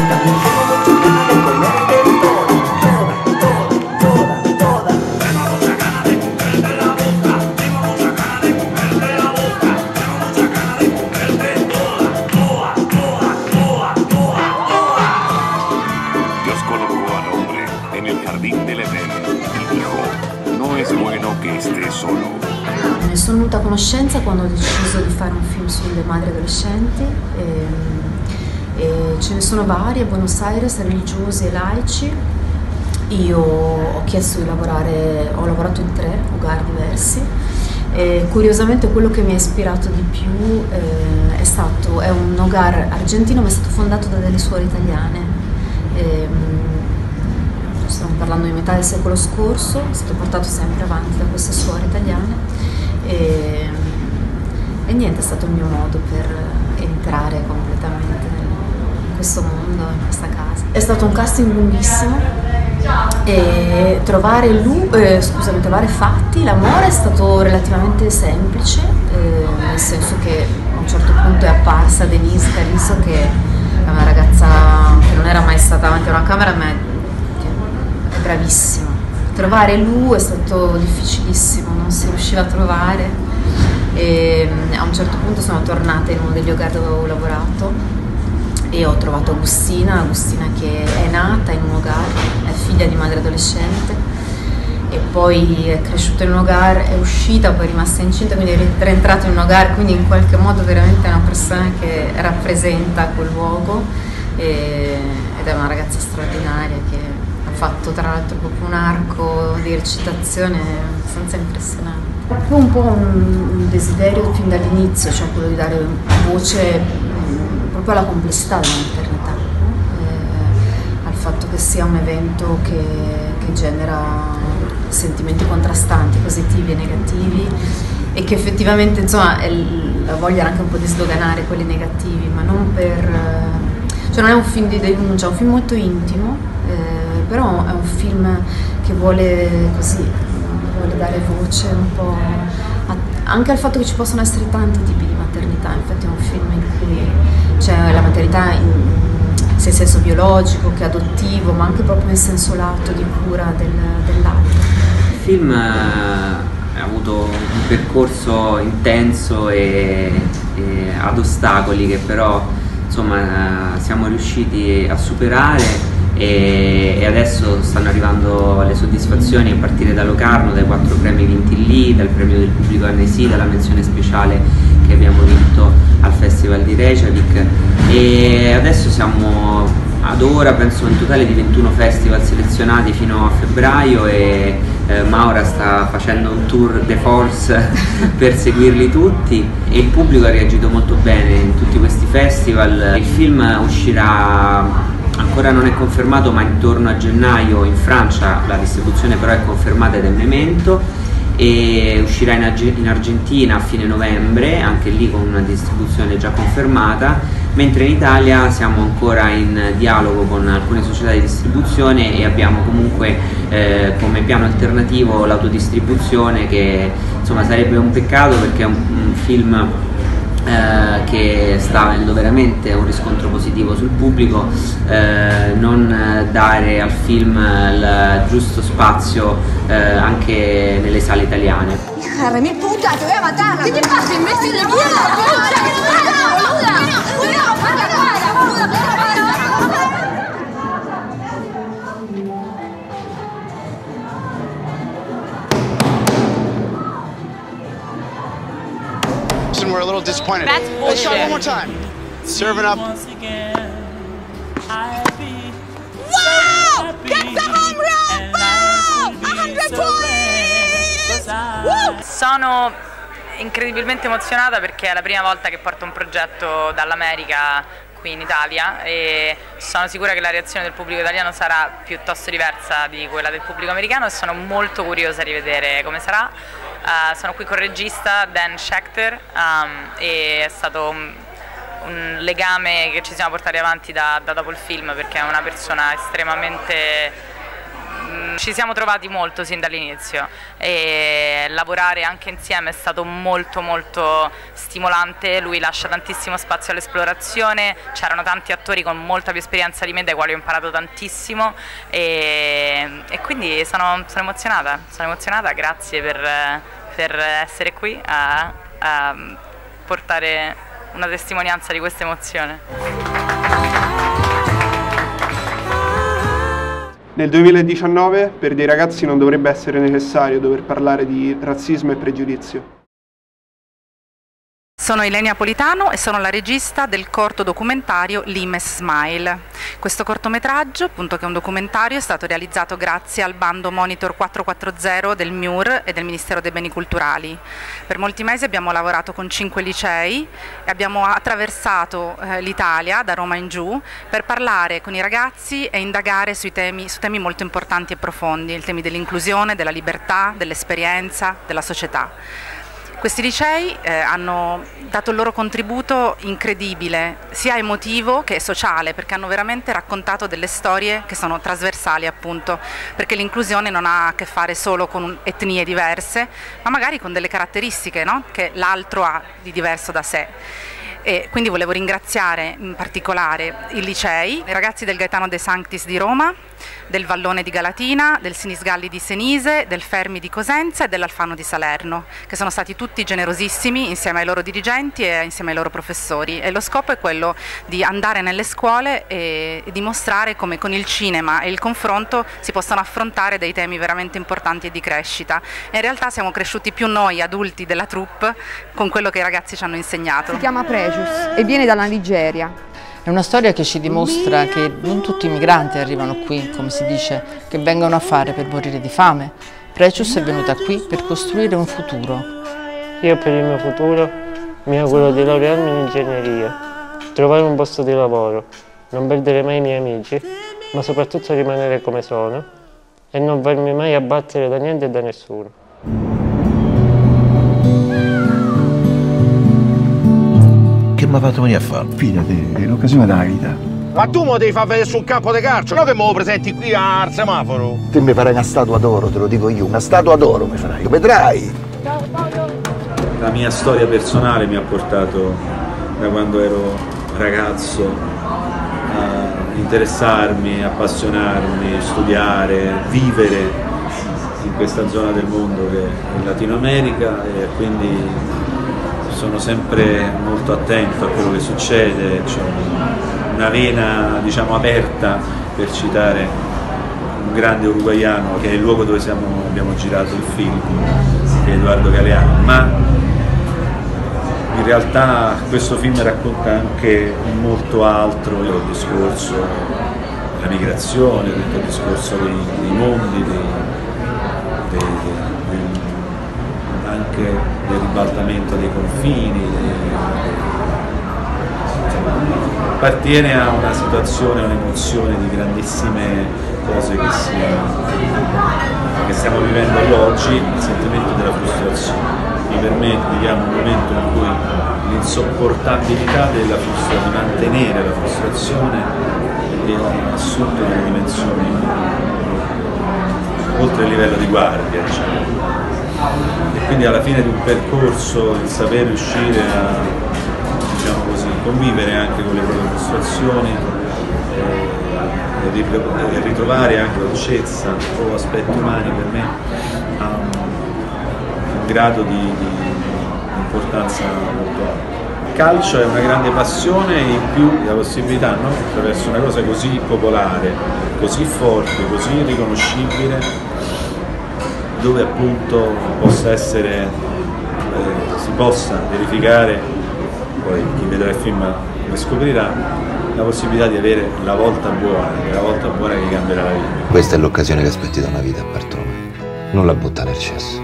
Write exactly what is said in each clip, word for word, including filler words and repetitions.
Ne sono venuta a conoscenza quando ho deciso di fare un film sulle madri adolescenti e, e ce ne sono vari a Buenos Aires, religiosi e laici. Io ho chiesto di lavorare, ho lavorato in tre hogar diversi e curiosamente quello che mi ha ispirato di più eh, è stato, è un hogar argentino ma è stato fondato da delle suore italiane. E, stiamo parlando di metà del secolo scorso, è stato portato sempre avanti da queste suore italiane e, e niente, è stato il mio modo per entrare completamente in questo mondo, in questa casa. È stato un casting lunghissimo e trovare, lui, eh, scusami, trovare Fatti, l'amore, è stato relativamente semplice, eh, nel senso che a un certo punto è apparsa Denise Cariso, che è una ragazza che non era mai stata davanti a una camera, ma è bravissimo. Trovare lui è stato difficilissimo, non si riusciva a trovare e a un certo punto sono tornata in uno degli hogar dove avevo lavorato e ho trovato Agustina, Agustina che è nata in un hogar, è figlia di madre adolescente e poi è cresciuta in un hogar, è uscita, poi è rimasta incinta, quindi è rientrata in un hogar, quindi in qualche modo veramente è una persona che rappresenta quel luogo e, ed è una ragazza straordinaria che ha fatto tra l'altro proprio un arco di recitazione abbastanza impressionante. Proprio un po' un, un desiderio fin dall'inizio, cioè quello di dare voce mh, proprio alla complessità della maternità, no? eh, al fatto che sia un evento che, che genera sentimenti contrastanti, positivi e negativi, e che effettivamente insomma è la voglia anche un po' di sdoganare quelli negativi, ma non per... cioè non è un film di denuncia, è un film molto intimo, eh, però è un film che vuole così, vuole dare voce un po' a, anche al fatto che ci possono essere tanti tipi di maternità. Infatti è un film in cui c'è la maternità in, sia in senso biologico che adottivo, ma anche proprio in senso lato di cura del, dell'altro. Il film ha avuto un percorso intenso e, e ad ostacoli che però insomma siamo riusciti a superare e, e adesso stanno arrivando le soddisfazioni a partire da Locarno, dai quattro premi vinti lì, dal premio del pubblico Annecy, dalla menzione speciale che abbiamo vinto al Festival di Reykjavik e adesso siamo ad ora penso in totale di ventuno festival selezionati fino a febbraio e eh, Maura sta facendo un tour de force per seguirli tutti e il pubblico ha reagito molto bene in tutti questi festival. Il film uscirà, ancora non è confermato, ma intorno a gennaio in Francia, la distribuzione però è confermata ed è un evento, e uscirà in, in Argentina a fine novembre, anche lì con una distribuzione già confermata, mentre in Italia siamo ancora in dialogo con alcune società di distribuzione e abbiamo comunque eh, come piano alternativo l'autodistribuzione, che insomma sarebbe un peccato perché è un, un film Eh, che sta avendo veramente un riscontro positivo sul pubblico, eh, non dare al film il giusto spazio eh, anche nelle sale italiane. Agarrami puta, te voy a matar. ¿Qué te pasa, imbécil de mierda? We're a little disappointed. That's Let's try bullshit. one more time. Serving up. Wow! Get the home run! Boom! one hundred points! Woo! Sono incredibilmente emozionata perché è la prima volta che porto un progetto dall'America qui in Italia e sono sicura che la reazione del pubblico italiano sarà piuttosto diversa di quella del pubblico americano e sono molto curiosa di vedere come sarà. Uh, sono qui con il regista Dan Schechter um, e è stato un, un legame che ci siamo portati avanti da, da dopo il film, perché è una persona estremamente Ci siamo trovati molto sin dall'inizio e lavorare anche insieme è stato molto molto stimolante. Lui lascia tantissimo spazio all'esplorazione, c'erano tanti attori con molta più esperienza di me dai quali ho imparato tantissimo e, e quindi sono, sono emozionata, sono emozionata, grazie per, per essere qui a, a portare una testimonianza di questa emozione. Nel duemiladiciannove per dei ragazzi non dovrebbe essere necessario dover parlare di razzismo e pregiudizio. Sono Ilenia Politano e sono la regista del corto documentario Limes Smile. Questo cortometraggio, appunto, che è un documentario, è stato realizzato grazie al bando Monitor quattrocentoquaranta del M I U R e del Ministero dei Beni Culturali. Per molti mesi abbiamo lavorato con cinque licei e abbiamo attraversato eh, l'Italia, da Roma in giù, per parlare con i ragazzi e indagare sui temi, su temi molto importanti e profondi, i temi dell'inclusione, della libertà, dell'esperienza, della società. Questi licei eh, hanno dato il loro contributo incredibile, sia emotivo che sociale, perché hanno veramente raccontato delle storie che sono trasversali, appunto, perché l'inclusione non ha a che fare solo con etnie diverse, ma magari con delle caratteristiche, no? Che l'altro ha di diverso da sé. E quindi volevo ringraziare in particolare i licei, i ragazzi del Gaetano De Sanctis di Roma, del Vallone di Galatina, del Sinisgalli di Senise, del Fermi di Cosenza e dell'Alfano di Salerno, che sono stati tutti generosissimi insieme ai loro dirigenti e insieme ai loro professori, e lo scopo è quello di andare nelle scuole e, e dimostrare come con il cinema e il confronto si possano affrontare dei temi veramente importanti e di crescita. E in realtà siamo cresciuti più noi adulti della troupe con quello che i ragazzi ci hanno insegnato. Si chiama Precious e viene dalla Nigeria. È una storia che ci dimostra che non tutti i migranti arrivano qui, come si dice, che vengono a fare per morire di fame. Precious è venuta qui per costruire un futuro. Io per il mio futuro mi auguro di laurearmi in ingegneria, trovare un posto di lavoro, non perdere mai i miei amici, ma soprattutto rimanere come sono e non farmi mai abbattere da niente e da nessuno. Che mi ha fatto venire a fare? Fidati, è l'occasione della vita. Ma tu me lo devi far vedere sul campo di calcio, non che me lo presenti qui al semaforo. Te mi farai una statua d'oro, te lo dico io, una statua d'oro mi farai, vedrai. La mia storia personale mi ha portato, da quando ero ragazzo, a interessarmi, appassionarmi, studiare, vivere in questa zona del mondo che è il Latino America, e quindi sono sempre molto attento a quello che succede, c'è una vena, diciamo, aperta, per citare un grande uruguaiano, che è il luogo dove siamo, abbiamo girato il film, che è Edoardo Galeano, ma in realtà questo film racconta anche molto altro, il discorso della migrazione, tutto il discorso dei, dei mondi, dei, dei, dei, anche del ribaltamento dei confini, appartiene a una situazione, un'emozione di grandissime cose che, si, che stiamo vivendo oggi, il sentimento della frustrazione. Per me viviamo un momento in cui l'insopportabilità della frustrazione, di mantenere la frustrazione, ha assunto delle dimensioni oltre il livello di guardia, diciamo. E quindi alla fine di un percorso il saper riuscire a, diciamo così, convivere anche con le proprie frustrazioni e, e ritrovare anche dolcezza o aspetti umani, per me ha un, un grado di, di importanza molto alto. Il calcio è una grande passione e in più la possibilità, no? Attraverso una cosa così popolare, così forte, così riconoscibile, dove appunto possa essere, eh, si possa verificare, poi chi vedrà il film lo scoprirà, la possibilità di avere la volta buona, la volta buona che cambierà la vita. Questa è l'occasione che aspetti da una vita, Bartolomeo. Non la butta nel cesso.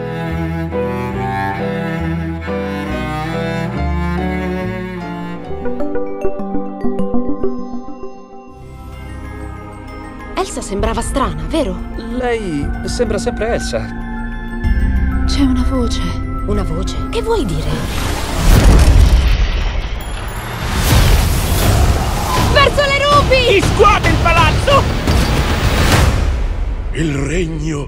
Elsa sembrava strana, vero? Lei sembra sempre Elsa. C'è una voce. Una voce? Che vuoi dire? Verso le rupi! Chi scuote il palazzo? Il regno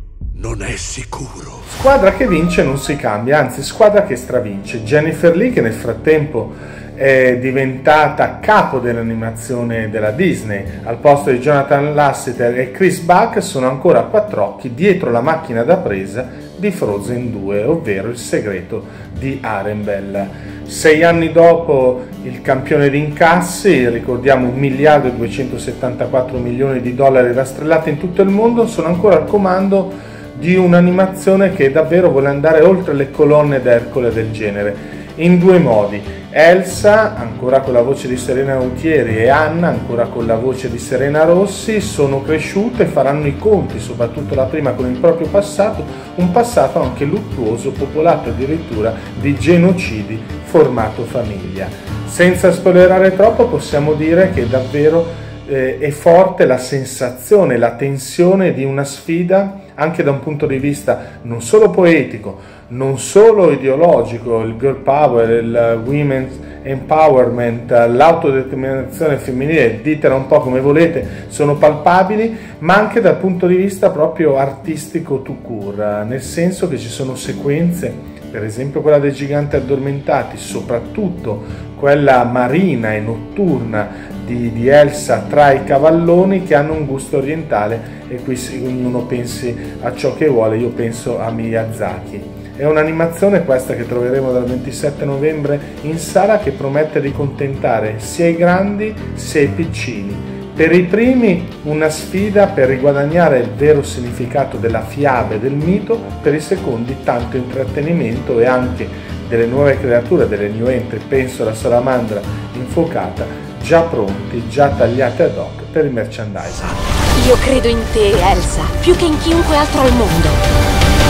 non è sicuro. Squadra che vince non si cambia, anzi squadra che stravince. Jennifer Lee, che nel frattempo è diventata capo dell'animazione della Disney, al posto di Jonathan Lasseter e Chris Buck, sono ancora a quattro occhi dietro la macchina da presa di Frozen due, ovvero Il segreto di Arendelle. Sei anni dopo il campione di incassi, ricordiamo un miliardo e duecentosettantaquattro milioni di dollari rastrellati in tutto il mondo, sono ancora al comando di un'animazione che davvero vuole andare oltre le colonne d'Ercole del genere, in due modi. Elsa, ancora con la voce di Serena Autieri, e Anna, ancora con la voce di Serena Rossi, sono cresciute e faranno i conti, soprattutto la prima con il proprio passato, un passato anche luttuoso, popolato addirittura di genocidi formato famiglia. Senza spoilerare troppo, possiamo dire che davvero eh, è forte la sensazione, la tensione di una sfida anche da un punto di vista non solo poetico, non solo ideologico, il girl power, il women's empowerment, l'autodeterminazione femminile, ditela un po' come volete, sono palpabili, ma anche dal punto di vista proprio artistico tout court, nel senso che ci sono sequenze, per esempio quella dei giganti addormentati, soprattutto quella marina e notturna di, di Elsa tra i cavalloni, che hanno un gusto orientale, e qui ognuno pensi a ciò che vuole, io penso a Miyazaki. È un'animazione questa che troveremo dal ventisette novembre in sala, che promette di contentare sia i grandi sia i piccini. Per i primi una sfida per riguadagnare il vero significato della fiaba e del mito, per i secondi tanto intrattenimento e anche delle nuove creature, delle new entry, penso alla salamandra infuocata, già pronti, già tagliati ad hoc per il merchandising. Io credo in te, Elsa, più che in chiunque altro al mondo.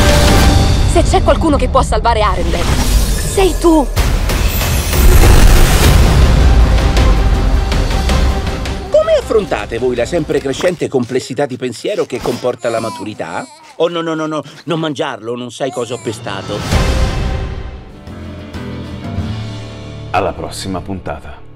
Se c'è qualcuno che può salvare Arendelle, sei tu! Come affrontate voi la sempre crescente complessità di pensiero che comporta la maturità? Oh no, no, no, no, non mangiarlo, non sai cosa ho pestato. Alla prossima puntata.